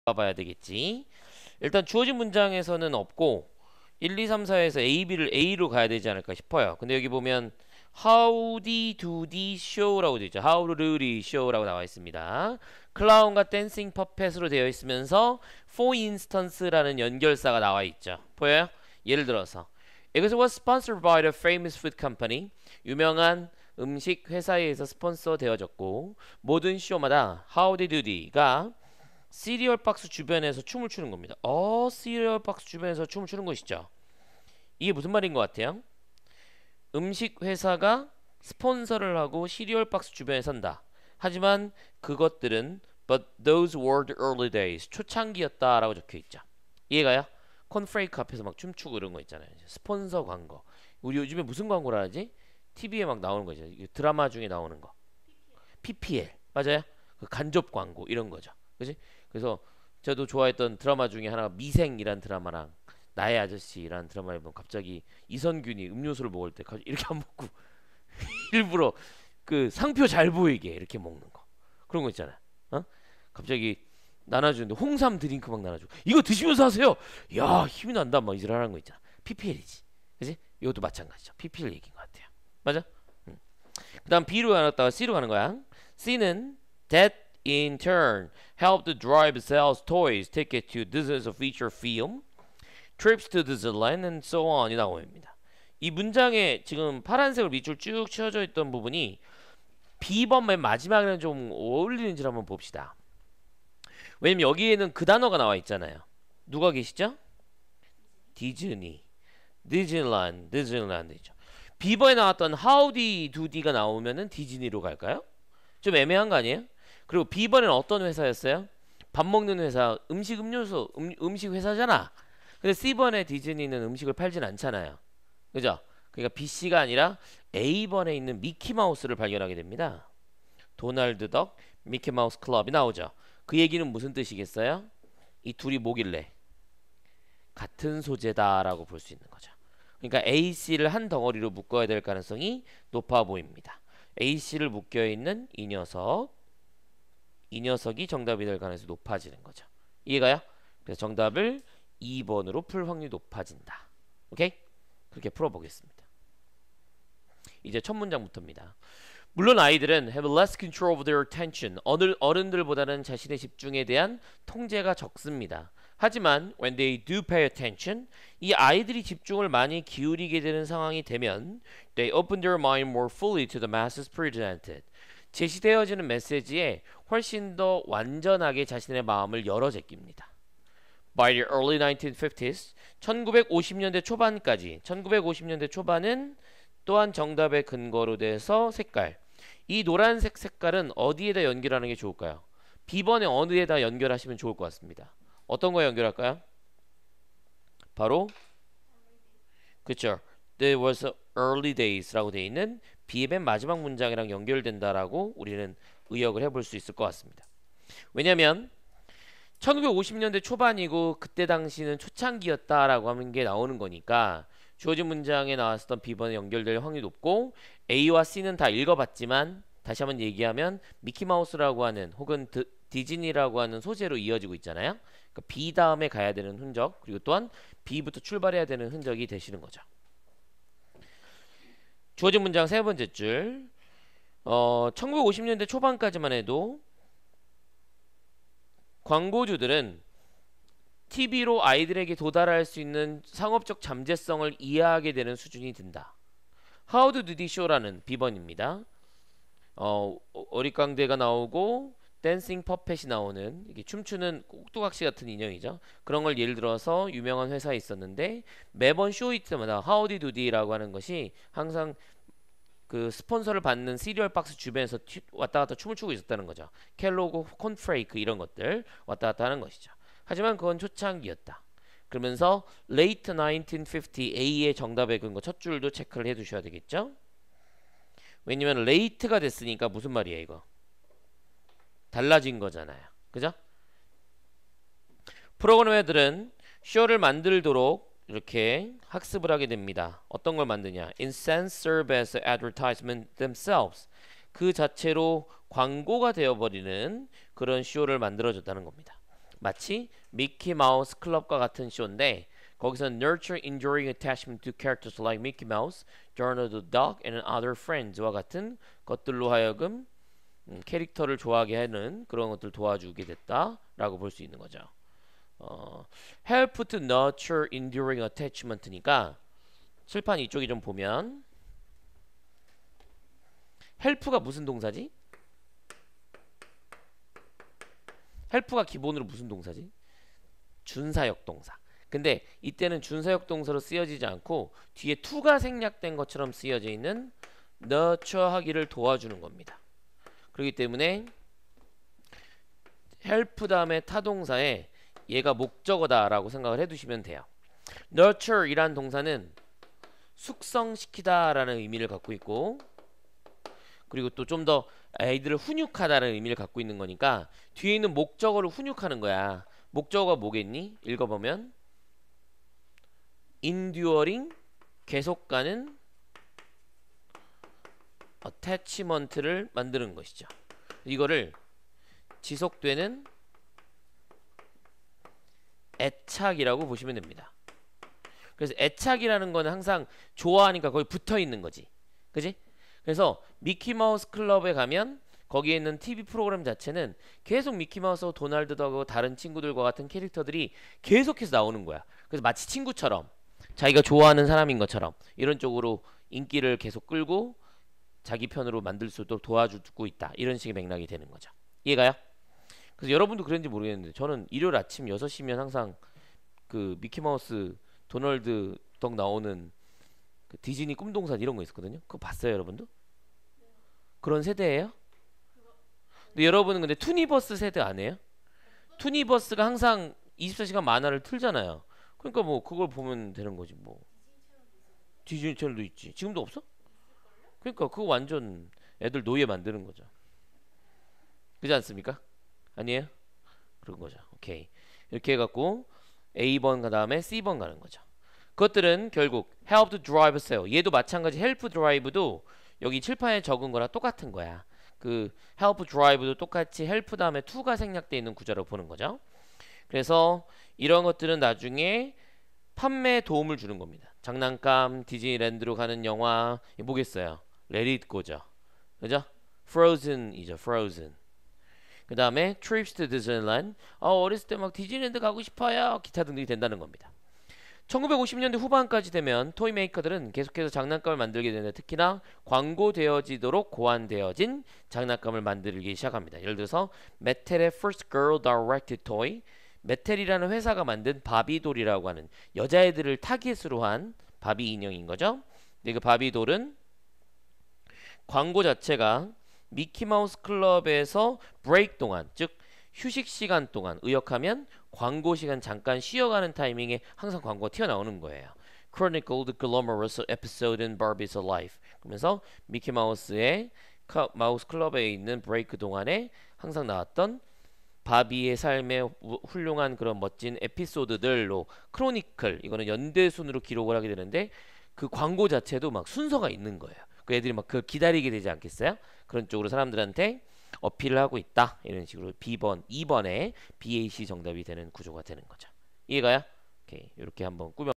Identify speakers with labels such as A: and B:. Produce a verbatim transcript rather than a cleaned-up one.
A: 봐야 되겠지. 일단 주어진 문장에서는 없고 일, 이, 삼, 사에서 A, B를 A로 가야 되지 않을까 싶어요. 근데 여기 보면 Howdy doody show라고 되어 있죠. How do they show라고 나와 있습니다. 클라운과 댄싱 퍼펫으로 되어 있으면서 for instance라는 연결사가 나와 있죠. 보여요? 예를 들어서 이것은 was sponsored by the famous food company. 유명한 음식 회사에 의해서 스폰서 되어졌고 모든 쇼마다 Howdy dood가 시리얼 박스 주변에서 춤을 추는 겁니다. 어, 시리얼 박스 주변에서 춤을 추는 것이죠. 이게 무슨 말인 것 같아요? 음식 회사가 스폰서를 하고 시리얼 박스 주변에 선다. 하지만 그것들은 but those were the early days. 초창기였다라고 적혀 있죠. 이해가요? 콘프레이크 앞에서 막 춤추고 이런 거 있잖아요. 스폰서 광고. 우리 요즘에 무슨 광고라 하지? 티비에 막 나오는 거죠. 드라마 중에 나오는 거. 피피엘. 맞아요? 그 간접 광고 이런 거죠. 그지? 그래서 저도 좋아했던 드라마 중에 하나가 미생이란 드라마랑 나의 아저씨라는 드라마에 보면 갑자기 이선균이 음료수를 먹을 때 이렇게 안 먹고 일부러 그 상표 잘 보이게 이렇게 먹는 거 그런 거 있잖아요. 어? 갑자기 나눠주는데 홍삼 드링크 막 나눠주고 이거 드시면서 하세요. 야 힘이 난다 막 이질 하는 거 있잖아. 피피엘이지. 그지? 이것도 마찬가지죠. 피피엘 얘기인 것 같아요. 맞아? 응. 그 다음 B로 나눴다가 C로 가는 거야. C는 that in turn helped drive sales toys ticket to Disney's feature film trips to Disneyland and so on이 나옵니다. 이 문장에 지금 파란색으로 밑줄 쭉 치어져 있던 부분이 B번 맨 마지막에는 좀 어울리는지를 한번 봅시다. 왜냐면 여기에는 그 단어가 나와 있잖아요. 누가 계시죠? 디즈니, 디즈니랜드, 디즈니랜드죠. B번에 나왔던 Howdy Doody가 나오면은 디즈니로 갈까요? 좀 애매한 거 아니에요? 그리고 B번에는 어떤 회사였어요? 밥 먹는 회사, 음식 음료수, 음, 음식 회사잖아. 근데 C번에 디즈니는 음식을 팔진 않잖아요. 그죠? 그러니까 B씨가 아니라 A번에 있는 미키마우스를 발견하게 됩니다. 도널드 덕 미키마우스 클럽이 나오죠. 그 얘기는 무슨 뜻이겠어요? 이 둘이 뭐길래? 같은 소재다라고 볼 수 있는 거죠. 그러니까 A씨를 한 덩어리로 묶어야 될 가능성이 높아 보입니다. A씨를 묶여있는 이 녀석 이 녀석이 정답이 될 가능성이 높아지는 거죠. 이해가요? 그래서 정답을 이 번으로 풀 확률이 높아진다. 오케이? 그렇게 풀어보겠습니다. 이제 첫 문장부터입니다. 물론 아이들은 have less control of their attention. 어른, 어른들보다는 자신의 집중에 대한 통제가 적습니다. 하지만 when they do pay attention, 이 아이들이 집중을 많이 기울이게 되는 상황이 되면 they open their mind more fully to the masses presented. 제시되어지는 메시지에 훨씬 더 완전하게 자신의 마음을 열어 제낍니다. By the early nineteen fifties, 천구백오십 년대 초반까지, 천구백오십 년대 초반은 또한 정답의 근거로 돼서 색깔. 이 노란색 색깔은 어디에다 연결하는 게 좋을까요? B번에 어디에다 연결하시면 좋을 것 같습니다. 어떤 거에 연결할까요? 바로 그쵸. There was early days라고 되어 있는 B의 맨 마지막 문장이랑 연결된다라고 우리는 의역을 해볼 수 있을 것 같습니다. 왜냐면 천구백오십 년대 초반이고 그때 당시는 초창기였다라고 하는 게 나오는 거니까 주어진 문장에 나왔었던 B번에 연결될 확률이 높고 A와 C는 다 읽어봤지만 다시 한번 얘기하면 미키마우스라고 하는 혹은 드, 디즈니라고 하는 소재로 이어지고 있잖아요. 그러니까 B 다음에 가야 되는 흔적 그리고 또한 B부터 출발해야 되는 흔적이 되시는 거죠. 주어진 문장 세 번째 줄 어, 천구백오십 년대 초반까지만 해도 광고주들은 티비로 아이들에게 도달할 수 있는 상업적 잠재성을 이해하게 되는 수준이 든다. How do they show라는 B번입니다. 어, 어릿광대가 나오고 댄싱 퍼펫이 나오는 이게 춤추는 꼭두각시 같은 인형이죠. 그런 걸 예를 들어서 유명한 회사에 있었는데 매번 쇼일 때마다 How do they라고 하는 것이 항상 그 스폰서를 받는 시리얼 박스 주변에서 왔다 갔다 춤을 추고 있었다는 거죠. 켈로그, 콘프레이크 이런 것들 왔다 갔다 하는 것이죠. 하지만 그건 초창기였다. 그러면서 late nineteen fifty A의 정답의 근거 첫 줄도 체크를 해두셔야 되겠죠. 왜냐면 late가 됐으니까 무슨 말이에요 이거? 달라진 거잖아요. 그죠? 프로그램 애들은 쇼를 만들도록 이렇게 학습을 하게 됩니다. 어떤 걸 만드냐? Incense serve as advertisement themselves. 그 자체로 광고가 되어버리는 그런 쇼를 만들어줬다는 겁니다. 마치 미키 마우스 클럽과 같은 쇼인데 거기서 nurture enduring attachment to characters like Mickey Mouse, Donald the Duck, and other friends와 같은 것들로 하여금 음, 캐릭터를 좋아하게 하는 그런 것들 도와주게 됐다라고 볼 수 있는 거죠. 어, help to nurture enduring attachment니까 칠판 이쪽에 좀 보면 help가 무슨 동사지? help가 기본으로 무슨 동사지? 준사역 동사. 근데 이때는 준사역 동사로 쓰여지지 않고 뒤에 to가 생략된 것처럼 쓰여져 있는 nurture 하기를 도와주는 겁니다. 그렇기 때문에 help 다음에 타동사에 얘가 목적어다라고 생각을 해두시면 돼요. nurture 이란 동사는 숙성시키다 라는 의미를 갖고 있고 그리고 또 좀 더 아이들을 훈육하다는 의미를 갖고 있는 거니까 뒤에 있는 목적어를 훈육하는 거야. 목적어가 뭐겠니? 읽어보면 enduring 계속가는 attachment를 만드는 것이죠. 이거를 지속되는 애착이라고 보시면 됩니다. 그래서 애착이라는 거는 항상 좋아하니까 거기 붙어 있는 거지. 그지? 그래서 미키마우스 클럽에 가면 거기에 있는 티비 프로그램 자체는 계속 미키마우스하고 도날드하고 다른 친구들과 같은 캐릭터들이 계속해서 나오는 거야. 그래서 마치 친구처럼 자기가 좋아하는 사람인 것처럼 이런 쪽으로 인기를 계속 끌고 자기 편으로 만들 수 있도록 도와주고 있다. 이런 식의 맥락이 되는 거죠. 이해가요? 그래서 여러분도 그런지 모르겠는데 저는 일요일 아침 여섯 시면 항상 그 미키마우스 도널드 덕 나오는 그 디즈니 꿈동산 이런 거 있었거든요. 그거 봤어요, 여러분도? 그런 세대예요? 근데 여러분은 근데 투니버스 세대 아니에요? 투니버스가 항상 이십사 시간 만화를 틀잖아요. 그러니까 뭐 그걸 보면 되는 거지 뭐. 디즈니 채널도 있지. 지금도 없어? 그러니까 그거 완전 애들 노예 만드는 거죠. 그렇지 않습니까? 아니에요? 그런 거죠. 오케이. 이렇게 해갖고 A 번 그 다음에 C 번 가는 거죠. 그것들은 결국 help to drive sale. 얘도 마찬가지 help drive도 여기 칠판에 적은 거랑 똑같은 거야. 그 help drive도 똑같이 help 다음에 to가 생략되어 있는 구조로 보는 거죠. 그래서 이런 것들은 나중에 판매에 도움을 주는 겁니다. 장난감, 디즈니랜드로 가는 영화 뭐겠어요? Let it go죠. 그죠? Frozen이죠. Frozen. 그 다음에 trips to Disneyland. 어, 어렸을 때 막 디즈니랜드 가고 싶어요. 기타 등등이 된다는 겁니다. 천구백오십 년대 후반까지 되면 토이 메이커들은 계속해서 장난감을 만들게 되는데 특히나 광고되어지도록 고안되어진 장난감을 만들기 시작합니다. 예를 들어서 메텔의 First Girl Directed Toy, 메텔이라는 회사가 만든 바비돌이라고 하는 여자애들을 타깃으로 한 바비 인형인 거죠. 근데 그 바비돌은 광고 자체가 미키마우스 클럽에서 브레이크 동안, 즉 휴식 시간 동안 의역하면 광고 시간 잠깐 쉬어가는 타이밍에 항상 광고가 튀어나오는 거예요. Chronicle the glamorous episode in Barbie's life. 그러면서 미키마우스의 마우스 클럽에 있는 브레이크 동안에 항상 나왔던 바비의 삶의 훌륭한 그런 멋진 에피소드들로 크로니클, 이거는 연대순으로 기록을 하게 되는데 그 광고 자체도 막 순서가 있는 거예요. 그 애들이 막 그 기다리게 되지 않겠어요? 그런 쪽으로 사람들한테 어필을 하고 있다. 이런 식으로 B번, 이 번에 비 에이 씨 정답이 되는 구조가 되는 거죠. 이해가요? 오케이. 이렇게 한번 꾸며